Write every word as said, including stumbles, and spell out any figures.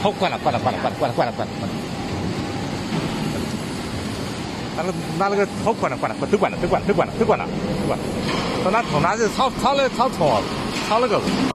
好，关了，关了，关了，关了，关了，关了，关了，关了。拿那个拿那个好关了，关了，都关了，都关了，都关了，都关了，都关了。从哪从哪去炒炒的炒错了，炒那个。